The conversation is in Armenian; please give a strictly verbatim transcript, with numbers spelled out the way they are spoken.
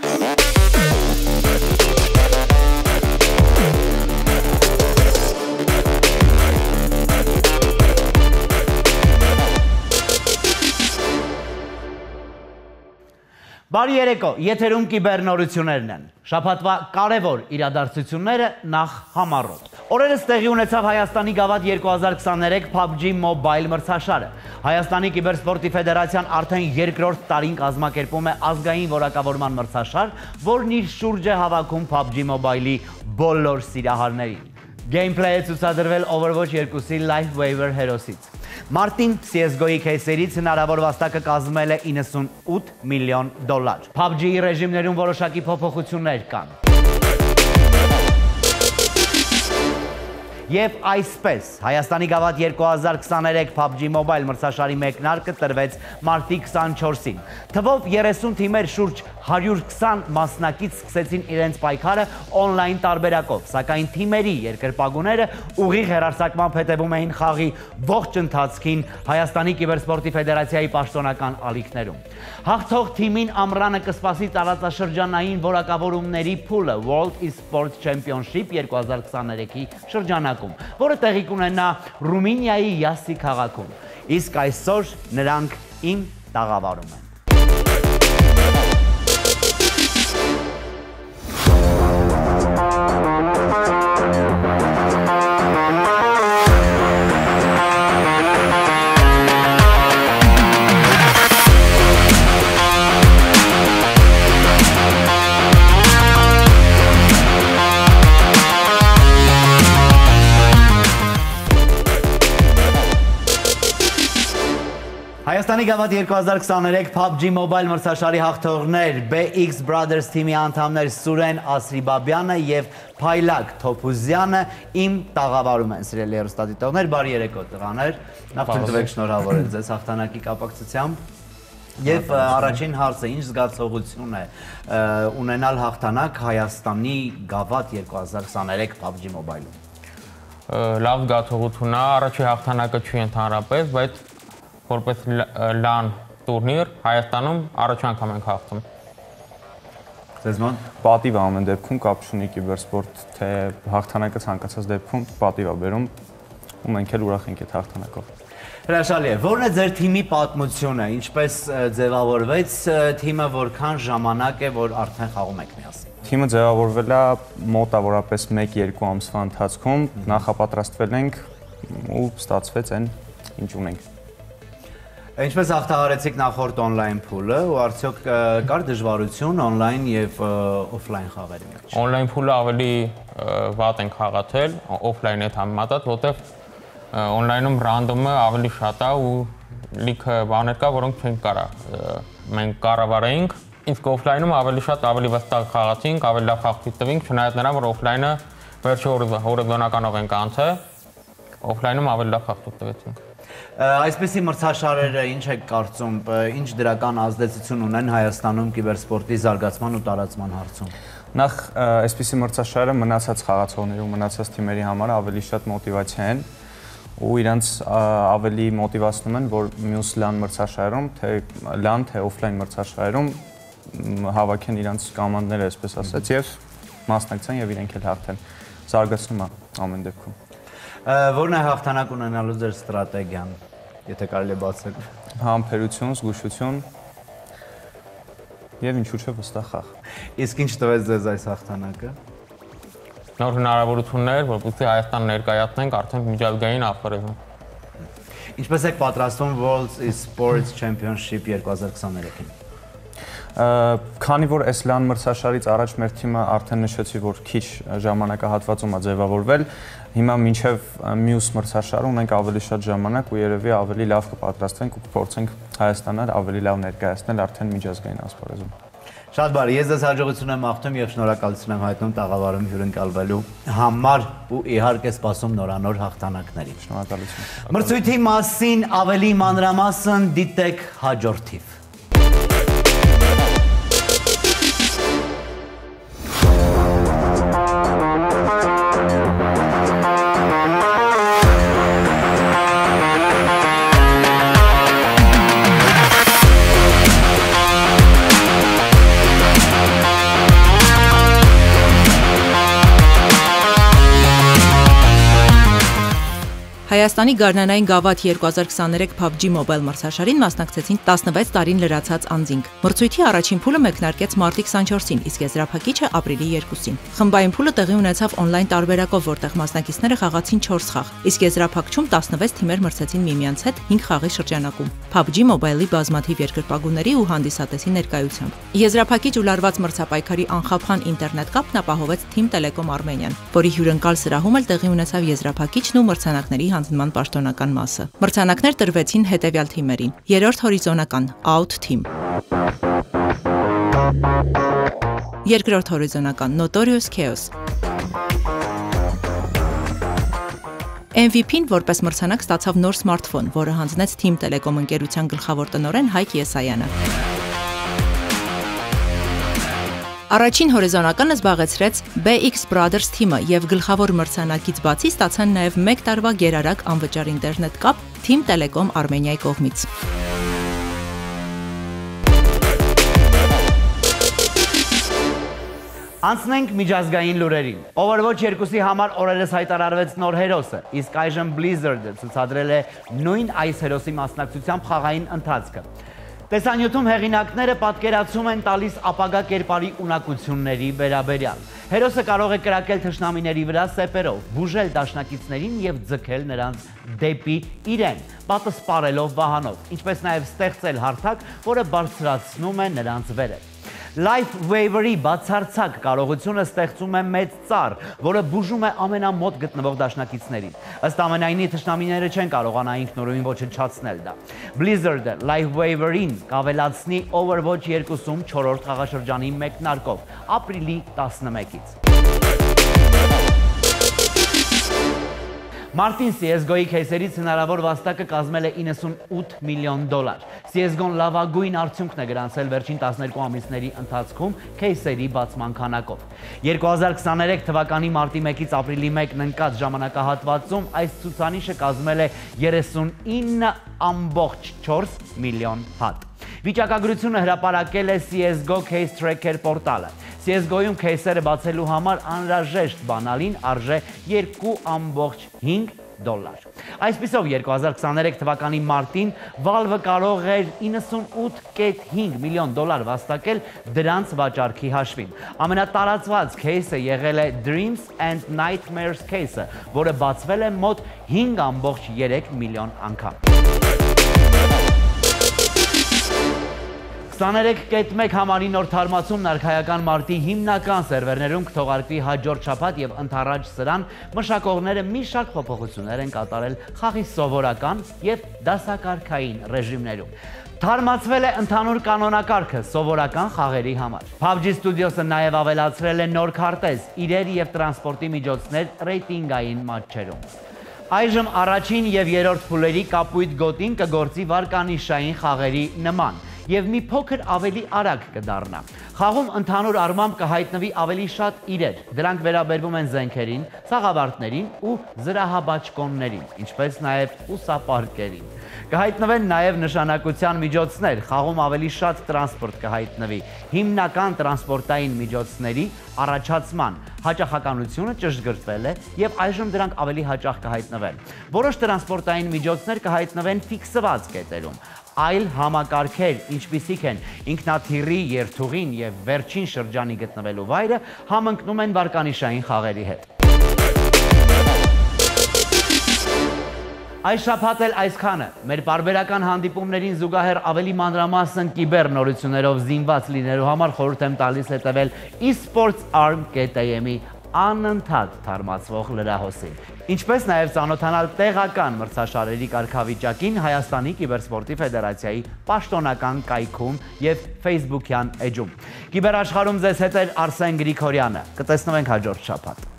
Բարի երեկո, եթերում կիբեռնորություններն են։ Շաբաթվա կարևոր իրադարձությունները նախ համառոտ։ Օրերս տեղի ունեցավ Հայաստանի գավաթ երկու հազար քսաներեք PUBG Mobile մրցաշարը։ Հայաստանի կիբերսպորտի ֆեդերացիան արդեն երկրորդ տարին կազմակերպում է ազգային որակավորման մրցաշար, որն իր շուրջ է հավաքում PUBG Mobile-ի բոլոր սիրահարներին։ Gameplay-ը ցուցադրվել Overwatch երկուսի Life Waiver հերոսից։ Մարտին C S G O-ի քեյսերից հնարավոր վաստակը կազմել է իննսունութ միլիոն դոլար։ PUBG-ի ռեժիմներում որոշակի փոփոխություններ կան։ Եվ այսպես, Հայաստանի գավաթ երկու հազար քսաներեք PUBG Mobile մրցաշարի մեկնարկը տրվեց մարտի քսանչորսին։ Թվով երեսուն թիմեր շուրջ հարյուր քսան մասնակից սկսեցին իրենց պայքարը օնլայն տարբերակով, սակայն թիմերի երկրպագուները ուղիղ հեռարձակմամբ հետևում էին խաղի ողջ ընթացքին Հայաստանի կիբերսպորտի ֆեդերացիայի պաշտոնական ալիքներում։ Հաղթող թիմին ամռանը կսպասի տարածաշրջանային որակավորումների փուլը World eSports Championship երկու հազար քսաներեքի շրջանակում, որը տեղի կունենա Ռումինիայի Յասի քաղաքում։ Իսկ այսօր նրանք իմ տաղավարում են։ Հայաստանի գավաթ երկու հազար քսաներեք PUBG Mobile մրցաշարի հաղթողներ B X Brothers թիմի անդամներ Սուրեն Ասրիբաբյանը եւ Փայլակ Թոփուզյանը իմ տաղավարում են, սիրելի հեռուստադիտողներ, բարի երեկո տղաներ, նախ թույլտվեք շնորհավորել ձեզ հաղթանակի կապակցությամբ եւ առաջին հարցը, ինչ զգացողություն է ունենալ հաղթանակ Հայաստանի գավաթ երկու հազար քսաներեք PUBG Mobile-ում։ Լավ զգացողություն է, առաջի հաղթանակը չի ընդհանրապես, բայց որպես լան տուրնիր Հայաստանում առաջ անգամ ենք հաղթում։ Ձեզման պատիվ ամեն դեպքում կապ չունի կիբերսպորտ, թե հաղթանակը ցանկացած դեպքում պատիվ է բերում, ու մենք էլ ուրախ ենք այդ հաղթանակով։ Հրաշալի է, ո՞րն է ձեր թիմի պատմությունը, ինչպես ձևավորվեց թիմը, որքան ժամանակ է, որ արդեն խաղում եք միասին։ Թիմը ձևավորվել է մոտավորապես մեկ-երկու ամսվա ընթացքում, նախապատրաստվել ենք ու ստացվեց այն, ինչ ունենք։ Ինչպես հաղթահարեցիք նախորդ օնլայն փուլը ու արդյոք կար դժվարություն օնլայն եւ օֆլայն խաղերի մեջ։ Օնլայն փուլը ավելի վատ ենք խաղացել, օֆլայնի հետ համեմատած, որտեղ օնլայնում ռանդոմը ավելի շատ է ու լիքը բաներ կա, որոնք չենք կարա մենք կառավարեինք, իսկ օֆլայնում ավելի շատ ավելի վստահ խաղացինք, ավելի լավ խաղ տվինք, չնայած նրան, որ օֆլայնը վերջի հորիզոնականով ենք անցել, օֆլայնում ավելի լավ խաղ տվեցինք։ Այսպիսի մրցաշարերը ինչ եք կարծում, ինչ դրական ազդեցություն ունեն Հայաստանում կիբերսպորտի զարգացման ու տարածման հարցում։ Նախ այսպիսի մրցաշարը մնացած խաղացողների ու մնացած թիմերի համար ավելի շատ մոտիվացիա են ու իրանց ավելի մոտիվացնում են, որ մյուս լան մրցաշարերում, թե լան, թե օֆլայն մրցաշարերում հավաքեն իրանց կոմանդները, այսպես ասած, եւ մասնակցեն եւ իրենք էլ հաղթեն։ Զարգացնում է ամեն դեպքում։ Որն է հաղթանակ ունենալու ձեր ստրատեգիան, եթե կարելի է բացել։ Համբերություն, զգուշություն եւ ինչու՞ չէ վստահ խաղ։ Իսկ ինչ տվեց ձեզ այս հաղթանակը։ Նոր հնարավորություններ, որպեսզի Հայաստան ներկայացնենք արդեն միջազգային աղբերում։ Ինչպես եք պատրաստվում World eSports Championship երկու հազար քսաներեքին։ Քանի որ այս լան մրցաշարից առաջ մեր թիմը արդեն նշեցի, որ քիչ ժամանակահատվածում է ձևավորվել, հիմա մինչև մյուս մրցաշարը ունենք ավելի շատ ժամանակ ու երևի ավելի լավ կպատրաստվենք ու կփորձենք Հայաստանը ավելի լավ ներկայացնել արդեն միջազգային ասպարեզում։ Շատ բարի, ես ձեզ հաջողություն եմ աղթում եւ շնորհակալություն եմ հայտնում տաղավարում հյուրընկալվելու համար ու իհարկե սպասում նորանոր հաղթանակների։ Շնորհակալություն։ Մրցույթի մասին ավելի մանրամասն դիտեք հաջորդ թիվ։ Հայաստանի գարնանային գավաթ երկու հազար քսաներեք փաբջի Mobile մրցաշարին մասնակցեցին տասնվեց տարին լրացած անձինք։ Մրցույթի առաջին փուլը մեկնարկեց մարտի քսանչորսին, իսկ եզրափակիչը ապրիլի երկուսին։ Խմբային փուլը տեղի ունեցավ օնլայն տարբերակով, որտեղ մասնակիցները խաղացին չորս խաղ, իսկ եզրափակչում տասնվեց թիմեր մրցեցին միմյանց հետ հինգ խաղի շրջանակում։ փաբջի Mobile-ի բազմաթիվ երկրպագուների ու հանդիսատեսի ներկայությամբ։ Եզրափակիչ ու լարված մրցապայքարի անխափան ինտերնետ կապն ապահովեց Թիմ Տելեկոմ Արմենիան, որի հյուրընկալ սրահում էլ տեղի ունեցավ եզրափակիչն ու մրցանակների հանձնման պաշտոնական մասը։ Մրցանակներ տրվեցին հետևյալ թիմերին. երրորդ հորիզոնական Out Team, երկրորդ հորիզոնական Notorious Chaos, M V P-ն որպես մրցանակ ստացավ նոր սմարթֆոն, որը հանձնեց Թիմ Տելեկոմ ընկերության գլխավոր տնօրեն Հայկ Եսայանը։ Առաջին հորիզոնականը զբաղեցրեց B X Brothers թիմը եւ գլխավոր մրցանակից բացի ստացան նաեւ մեկ տարվա գերարագ անվճար ինտերնետ կապ Թիմ Տելեկոմ Արմենիայի կողմից։ Անցնենք միջազգային լուրերին։ Overwatch երկուսի համար օրերս հայտարարվեց նոր հերոսը, իսկ այժմ Blizzard-ը ցուցադրել է նույն այս հերոսի մասնակցությամբ խաղային ընթացքը։ Տեսանյութում հեղինակները պատկերացում են տալիս ապագա կերպարի ունակությունների վերաբերյալ։ Հերոսը կարող է կրակել թշնամիների վրա սեպերով, բուժել դաշնակիցներին եւ ձգել նրանց դեպի իրեն, պատը սպառելով վահանով, ինչպես նաեւ ստեղծել հարթակ, որը բարձրացնում է նրանց վերև։ Life Waver-ի բացարձակ կարողությունը ստեղծում է մեծ ծառ, որը բուժում է ամենամոտ գտնվող դաշնակիցներին։ Ըստ ամենայնի թշնամիները չեն կարողանա ինքնուրույն ոչնչացնել դա։ Blizzard-ը Life Waver-ին կավելացնի Overwatch երկուսում չորրորդ խաղաշրջանի մեկնարկով, ապրիլի տասնմեկից։ Մարտին C S G O-ի քեյսերից հնարավոր վաստակը կազմել է իննսունութ միլիոն դոլար։ C S G O-ն լավագույն արդյունքն է գրանցել վերջին տասներկու ամիսների ընթացքում քեյսերի բացման քանակով։ երկու հազար քսաներեք թվականի մարտի մեկից ապրիլի մեկն ընկած ժամանակահատվածում այս ցուցանիշը կազմել է երեսունինը ամբողջ չորս միլիոն հատ։ Վիճակագրությունը հրապարակել է C S G O Case Tracker պորտալը։ C S G O-ում քեյսերը բացելու համար անհրաժեշտ բանալին արժե երկու ամբողջ հինգ դոլար։ Այսպիսով երկու հազար քսաներեք թվականի մարտին Valve-ը կարող էր իննսունութ կետ հինգ միլիոն դոլար վաստակել դրանց վաճառքի հաշվին։ Ամենատարածված քեյսը եղել է Dreams and Nightmares քեյսը, որը բացվել է մոտ հինգ ամբողջ երեք միլիոն անգամ։ քսաներեք կետ մեկ համարի նոր թարմացումն արքայական մարտի հիմնական սերվերներում կթողարկվի հաջորդ շաբաթ եւ ընթառաջ սրան մշակողները մի շարք փոփոխություններ են կատարել խաղի սովորական եւ դասակարգային ռեժիմներում։ Թարմացվել է ընդհանուր կանոնակարգը սովորական խաղերի համար։ PUBG Studios-ը նաև ավելացրել է նոր քարտեզ, իրեր եւ տրանսպորտի միջոցներ ռեյտինգային մատչերում։ Այժմ առաջին եւ երրորդ փուլերի կապույտ գոտին կգործի վարկանիշային խաղերի նման եւ մի փոքր ավելի արագ կդառնա։ Խաղում ընդհանուր առմամբ կհայտնվի ավելի շատ իրեր։ Դրանք վերաբերվում են զենքերին, սաղավարտներին ու զրահաբաճկոններին, ինչպես նաեւ ուսապարկերին։ Կհայտնվեն նաեւ նշանակության միջոցներ, խաղում ավելի շատ տրանսպորտ կհայտնվի։ Հիմնական տրանսպորտային միջոցների առաջացման հաճախականությունը ճշգրտվել է եւ այժմ դրանք ավելի հաճախ կհայտնվեն։ Որոշ տրանսպորտային միջոցներ կհայտնվեն ֆիքսված կետերում։ Այլ համակարգեր, ինչպիսիք են ինքնաթիռի, երթուղին եւ վերջին շրջանի գտնվելու վայրը, համընկնում են վարկանիշային խաղերի հետ։ Այս շաբաթ էլ այսքանը։ Մեր պարբերական հանդիպումներին զուգահեռ ավելի մանրամասն կիբեր նորություններով զինված լինելու համար խորհուրդ եմ տալիս հետևել eSports Arm կետ A M-ի անընդհատ թարմացվող լրահոսին, ինչպես նաև ծանոթանալ տեղական մրցաշարերի կարգավիճակին Հայաստանի կիբերսպորտի ֆեդերացիայի պաշտոնական կայքում եւ Facebook-յան էջում։ Կիբերաշխարհում ձեզ հետ է Արսեն Գրիգորյանը։ Կտեսնվենք հաջորդ շաբաթ։